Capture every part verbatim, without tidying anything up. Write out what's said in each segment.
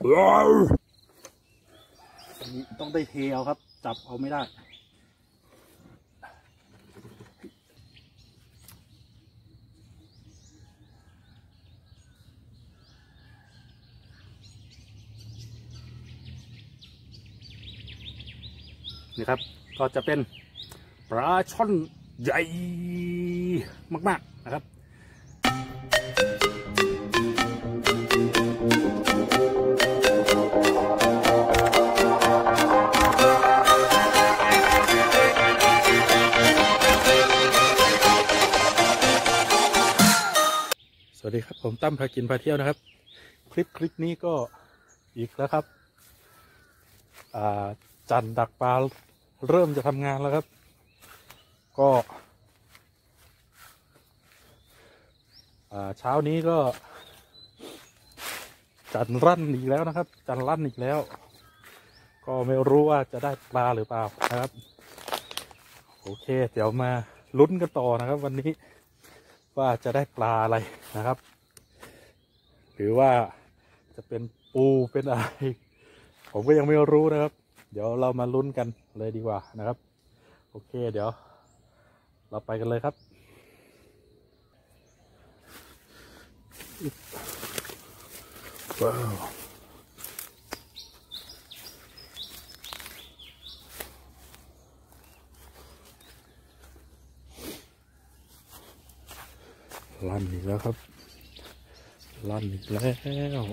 นี่ต้องได้เทเอาครับจับเอาไม่ได้นี่ครับก็จะเป็นปลาช่อนใหญ่มากๆนะครับสวัสดีครับผมตั้มพากินพาเที่ยวนะครับคลิปคลิปนี้ก็อีกแล้วครับอ่าจันดักปลาเริ่มจะทำงานแล้วครับก็เช้านี้ก็จันรั่นอีกแล้วนะครับจันรั่นอีกแล้วก็ไม่รู้ว่าจะได้ปลาหรือเปล่านะครับโอเคเดี๋ยวมาลุ้นกันต่อนะครับวันนี้ว่าจะได้ปลาอะไรนะครับหรือว่าจะเป็นปูเป็นอะไรผมก็ยังไม่รู้นะครับเดี๋ยวเรามาลุ้นกันเลยดีกว่านะครับโอเคเดี๋ยวเราไปกันเลยครับว้าวลั่นอีกแล้วครับลั่นอีกแล้ว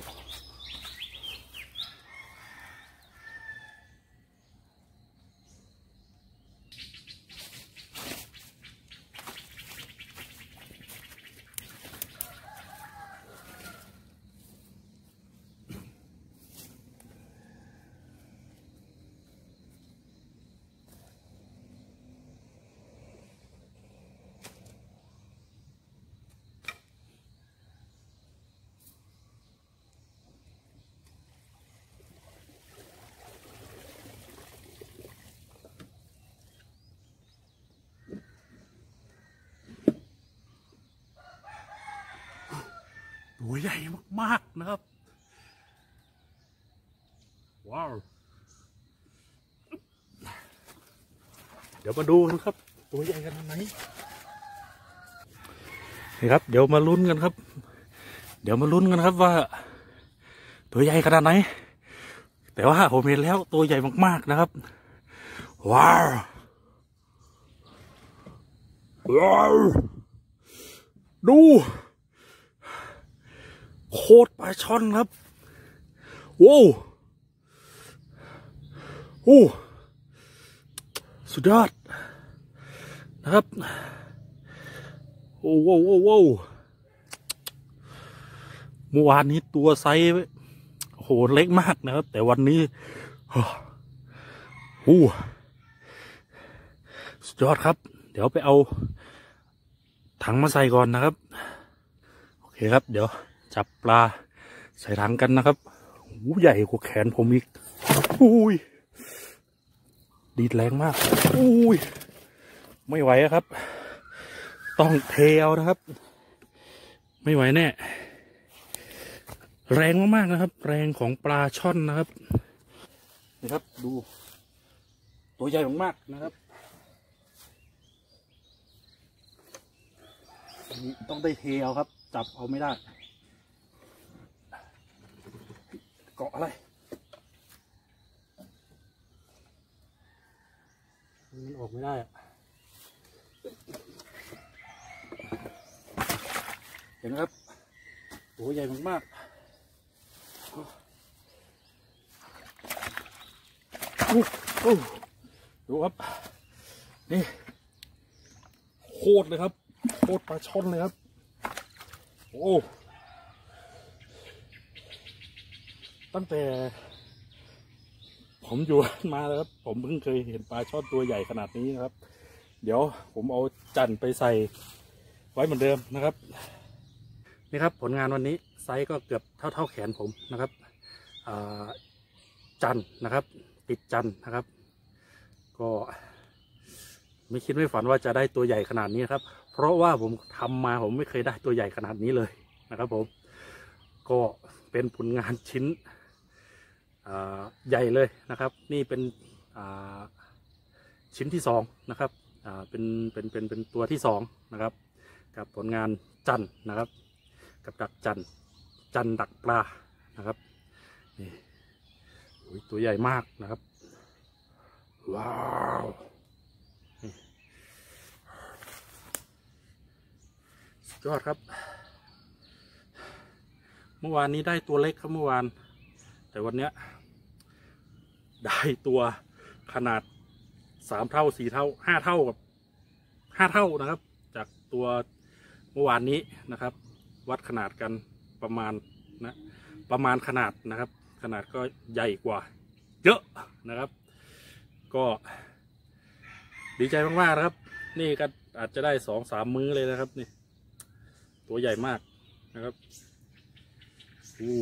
ตัวใหญ่มากๆนะครับว้าวเดี๋ยวมาดูกันครับตัวใหญ่ขนาดไหนนี่ครับเดี๋ยวมาลุ้นกันครับเดี๋ยวมาลุ้นกันครับว่าตัวใหญ่ขนาดไหนแต่ว่าผมเห็นแล้วตัวใหญ่มากๆนะครับว้าวว้าวดูโคตรปลาช่อนครับโว้วโอ้สุดยอดนะครับโอ้โว้วโว้วโว้วเมื่อวานนี้ตัวไซส์โหเล็กมากนะครับแต่วันนี้โอ้สุดยอดครับเดี๋ยวไปเอาถังมาใส่ก่อนนะครับโอเคครับเดี๋ยวจับปลาใส่ถังกันนะครับโอ้ใหญ่กว่าแขนผมอีกอุ้ยดีดแรงมากอุ้ยไม่ไหวครับต้องเทเอานะครับไม่ไหวแน่แรงมากๆนะครับแรงของปลาช่อนนะครับนี่ครับดูตัวใหญ่มากๆนะครับนี่ต้องได้เทเอาครับจับเอาไม่ได้เกาะอะไรมันออกไม่ได้อะเห็นไหมครับตัวใหญ่มากๆดูครับนี่โคตรเลยครับโคตรปลาช่อนเลยครับโอ้ตั้งแต่ผมอยู่มาแล้วครับผมเพิ่งเคยเห็นปลาช่อนตัวใหญ่ขนาดนี้นะครับเดี๋ยวผมเอาจันไปใส่ไว้เหมือนเดิมนะครับนี่ครับผลงานวันนี้ไซส์ก็เกือบเท่าเท่าแขนผมนะครับจันนะครับติดจันนะครับก็ไม่คิดไม่ฝันว่าจะได้ตัวใหญ่ขนาดนี้ครับเพราะว่าผมทำมาผมไม่เคยได้ตัวใหญ่ขนาดนี้เลยนะครับผมก็เป็นผลงานชิ้นใหญ่เลยนะครับนี่เป็นชิ้นที่สองนะครับเป็นเป็นเป็นเป็นตัวที่สองนะครับกับผลงานจันนะครับกับดักจันจันดักปลานะครับนี่ตัวใหญ่มากนะครับว้าวสุดยอดครับเมื่อวานนี้ได้ตัวเล็กครับเมื่อวานแต่วันนี้ได้ตัวขนาดสามเท่าสี่เท่าห้าเท่ากับห้าเท่านะครับจากตัวเมื่อวานนี้นะครับวัดขนาดกันประมาณนะประมาณขนาดนะครับขนาดก็ใหญ่กว่าเยอะนะครับก็ดีใจมากๆนะครับนี่ก็อาจจะได้สองสามมื้อเลยนะครับนี่ตัวใหญ่มากนะครับอู้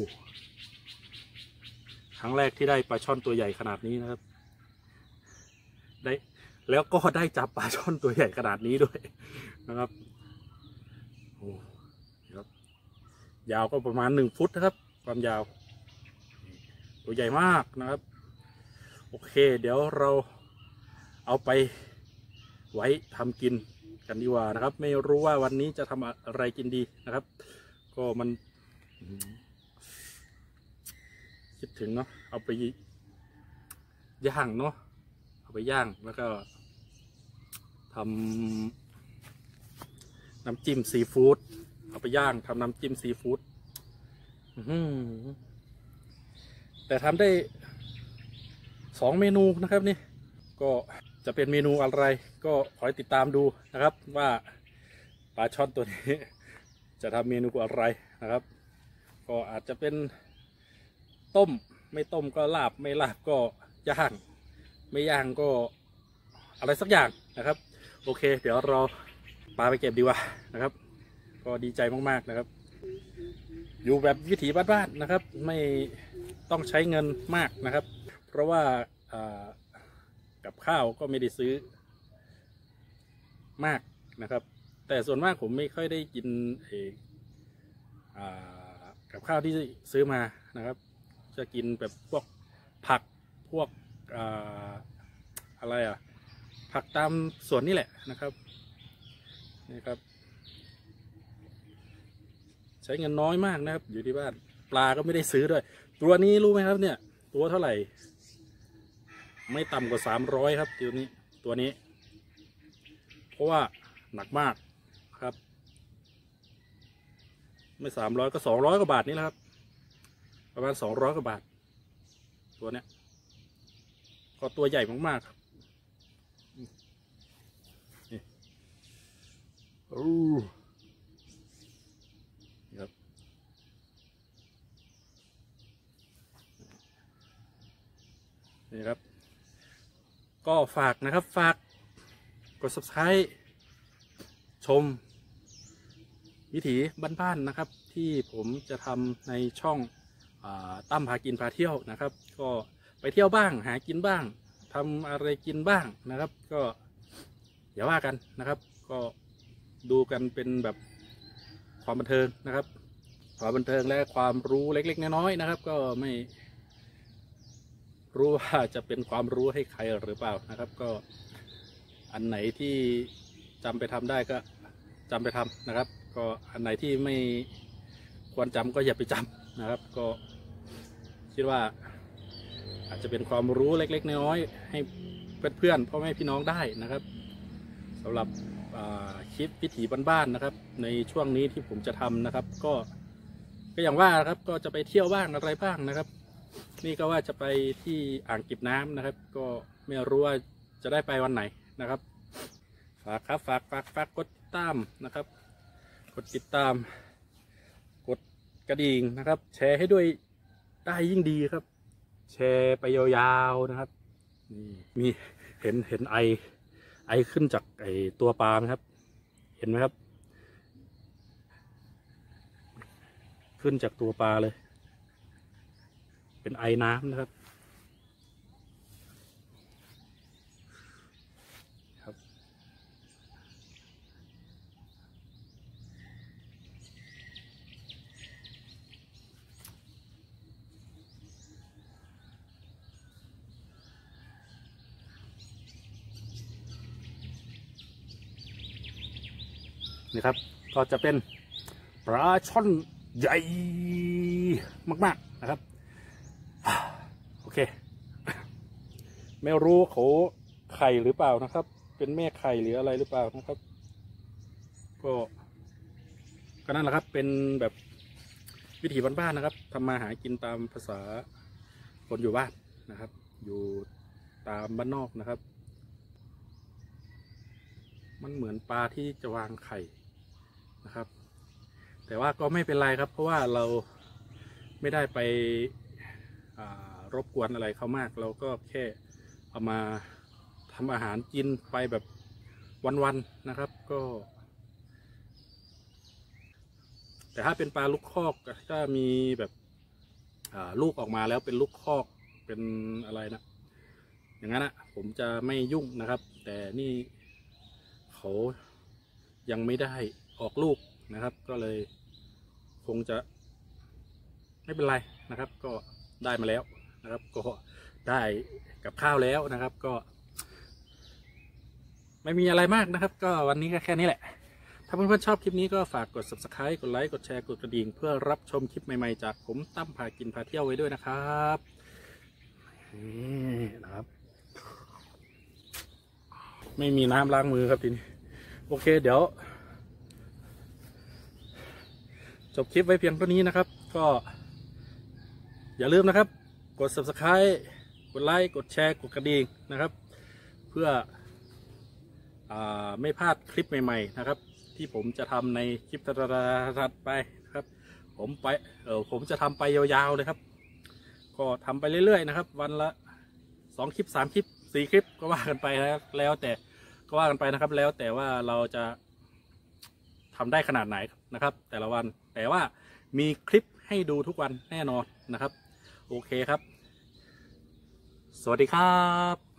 ครั้งแรกที่ได้ปลาช่อนตัวใหญ่ขนาดนี้นะครับได้แล้วก็ได้จับปลาช่อนตัวใหญ่ขนาดนี้ด้วยนะครับโอ้ครับยาวก็ประมาณหนึ่งฟุตนะครับความยาวตัวใหญ่มากนะครับโอเคเดี๋ยวเราเอาไปไว้ทำกินกันดีกว่านะครับไม่รู้ว่าวันนี้จะทำอะไรกินดีนะครับก็มันคิดถึงเนาะเอาไปย่างเนาะเอาไปย่างแล้วก็ทำน้ำจิ้มซีฟู้ดเอาไปย่างทำน้ำจิ้มซีฟู้ดแต่ทำได้สองเมนูนะครับนี่ก็จะเป็นเมนูอะไรก็ขอติดตามดูนะครับว่าปลาช่อนตัวนี้จะทำเมนูอะไรนะครับก็อาจจะเป็นต้มไม่ต้มก็ลาบไม่ลาบก็ย่างไม่ย่างก็อะไรสักอย่างนะครับโอเคเดี๋ยวเราปลาไปเก็บดีกว่านะครับก็ดีใจมากๆนะครับอยู่แบบวิถีบ้านๆนะครับไม่ต้องใช้เงินมากนะครับเพราะว่ากับข้าวก็ไม่ได้ซื้อมากนะครับแต่ส่วนมากผมไม่ค่อยได้กินกับข้าวที่ซื้อมานะครับจะกินแบบพวกผักพวกอะไรอ่ะผักตามสวนนี่แหละนะครับนี่ครับใช้เงินน้อยมากนะครับอยู่ที่บ้านปลาก็ไม่ได้ซื้อด้วยตัวนี้รู้ไหมครับเนี่ยตัวเท่าไหร่ไม่ต่ำกว่าสามร้อยครับตัวนี้ตัวนี้เพราะว่าหนักมากครับไม่สามร้อยก็สองร้อยกว่าบาทนี่แหละครับประมาณสองร้อยกว่าบาทตัวเนี้ยก็ตัวใหญ่มากๆครับนี่โอ้ครับนี่ครับก็ฝากนะครับฝากกด ซับสไครบ์ ชมวิถีบ้านๆนะครับที่ผมจะทำในช่องตั้มพากินพาเที่ยวนะครับก็ไปเที่ยวบ้างหากินบ้างทำอะไรกินบ้างนะครับก็อย่าว่ากันนะครับก็ดูกันเป็นแบบความบันเทิงนะครับความบันเทิงและความรู้เล็กๆน้อยๆนะครับก็ไม่รู้ว่าจะเป็นความรู้ให้ใครหรือเปล่านะครับก็อันไหนที่จำไปทำได้ก็จำไปทำนะครับก็อันไหนที่ไม่ควรจำก็อย่าไปจำนะครับก็คิดว่าอาจจะเป็นความรู้เล็กๆน้อยๆให้เพื่อนๆพ่อแม่พี่น้องได้นะครับสำหรับคลิปวิถีบ้านๆนะครับในช่วงนี้ที่ผมจะทำนะครับก็ก็อย่างว่าครับก็จะไปเที่ยวบ้างอะไรบ้างนะครับนี่ก็ว่าจะไปที่อ่างเก็บน้ำนะครับก็ไม่รู้ว่าจะได้ไปวันไหนนะครับฝากครับฝากฝากฝากกดติดตามนะครับกดติดตามกดกระดิ่งนะครับแชร์ให้ด้วยได้ยิ่งดีครับแชร์ไปยาวๆนะครับนี่มีเห็นเห็นไอไอขึ้นจากไอตัวปลาไหมครับเห็นไหมครับขึ้นจากตัวปลาเลยเป็นไอน้ำนะครับครับนี่ครับก็จะเป็นปลาช่อนใหญ่มากๆนะครับโอเคไม่รู้เขาไข่หรือเปล่านะครับเป็นแม่ไข่หรืออะไรหรือเปล่านะครับก็ก็นั่นแหละครับเป็นแบบวิถีบ้านๆนะครับทำมาหากินตามภาษาคนอยู่บ้านนะครับอยู่ตามบ้านนอกนะครับมันเหมือนปลาที่จะวางไข่นะครับแต่ว่าก็ไม่เป็นไรครับเพราะว่าเราไม่ได้ไปรบกวนอะไรเขามากเราก็แค่เอามาทำอาหารกินไปแบบวันๆนะครับก็แต่ถ้าเป็นปลาลูกคอกก็มีแบบลูกออกมาแล้วเป็นลูกคอกเป็นอะไรนะอย่างนั้นนะผมจะไม่ยุ่งนะครับแต่นี่เขายังไม่ได้ออกลูกนะครับก็เลยคงจะไม่เป็นไรนะครับก็ได้มาแล้วนะครับก็ได้กับข้าวแล้วนะครับก็ไม่มีอะไรมากนะครับก็วันนี้ก็แค่นี้แหละถ้าเพื่อนๆชอบคลิปนี้ก็ฝากกด ซับสไครบ์ กดไลค์กดแชร์กดกระดิ่งเพื่อรับชมคลิปใหม่ๆจากผมตั้มพากินพาเที่ยวไว้ด้วยนะครับนี่นะครับไม่มีน้ำล้างมือครับทีนี้โอเคเดี๋ยวจบคลิปไว้เพียงเท่านี้นะครับก็อย่าลืมนะครับกด ซับสไครบ์ กดไลค์กดแชร์กดกระดิ่งนะครับเพื่ออ่าไม่พลาดคลิปใหม่ๆนะครับที่ผมจะทำในคลิปถัดไปนะครับผมไปเออผมจะทำไปยาวๆเลยครับก็ทำไปเรื่อยๆนะครับวันละสองคลิปสามคลิปสี่คลิปก็ว่ากันไปนะแล้วแต่ก็ว่ากันไปนะครับแล้วแต่ว่าเราจะทำได้ขนาดไหนนะครับแต่ละวันแต่ว่ามีคลิปให้ดูทุกวันแน่นอนนะครับโอเคครับสวัสดีครับ